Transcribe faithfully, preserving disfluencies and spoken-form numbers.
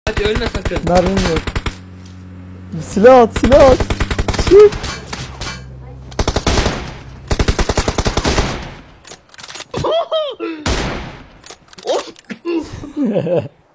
Hadi ölme sakın. Mermim yok. Silah at, silah at. Çık. Of.